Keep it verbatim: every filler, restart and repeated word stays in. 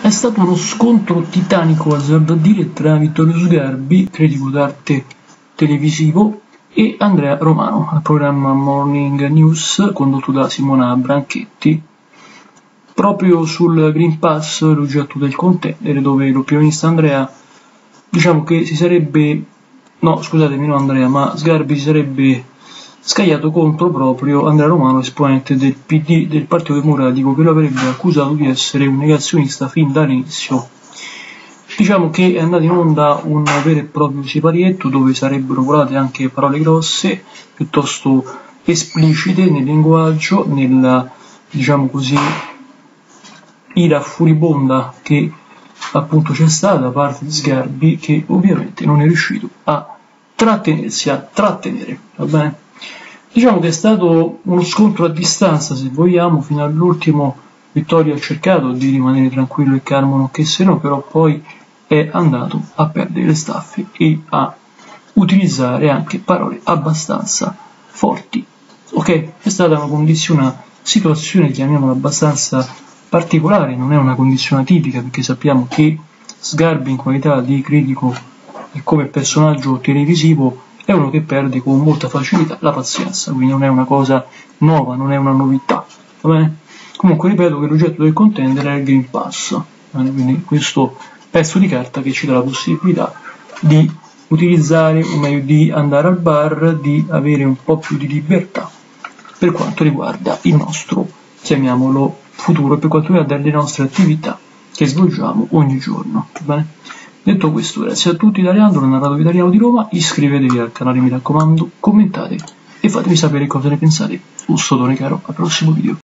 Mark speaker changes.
Speaker 1: È stato uno scontro titanico, azzardo a dire, tra Vittorio Sgarbi, critico d'arte televisivo, e Andrea Romano, al programma Morning News condotto da Simona Branchetti, proprio sul Green Pass, l'oggetto del contendere, dove l'opinionista Andrea, diciamo che si sarebbe, no scusatemi, non Andrea, ma Sgarbi si sarebbe scagliato contro proprio Andrea Romano, esponente del P D, del Partito Democratico, che lo avrebbe accusato di essere un negazionista fin dall'inizio. Diciamo che è andato in onda un vero e proprio siparietto, dove sarebbero volate anche parole grosse, piuttosto esplicite nel linguaggio, nella, diciamo così, ira furibonda che appunto c'è stata da parte di Sgarbi, che ovviamente non è riuscito a trattenersi, a trattenere, va bene? Diciamo che è stato uno scontro a distanza, se vogliamo, fino all'ultimo. Vittorio ha cercato di rimanere tranquillo e calmo, nonché se no, però poi è andato a perdere le staffe e a utilizzare anche parole abbastanza forti. Ok, è stata una condizione, una situazione, chiamiamola abbastanza particolare, non è una condizione tipica, perché sappiamo che Sgarbi, in qualità di critico e come personaggio televisivo, è uno che perde con molta facilità la pazienza, quindi non è una cosa nuova, non è una novità, va bene? Comunque ripeto che l'oggetto del contendere è il Green Pass, bene? Quindi questo pezzo di carta che ci dà la possibilità di utilizzare, o meglio di andare al bar, di avere un po' più di libertà per quanto riguarda il nostro, chiamiamolo, futuro, per quanto riguarda le nostre attività che svolgiamo ogni giorno, va bene? Detto questo, grazie a tutti da Leandro, il narratore italiano di Roma, iscrivetevi al canale, mi raccomando, commentate e fatemi sapere cosa ne pensate. Un salutone caro, al prossimo video.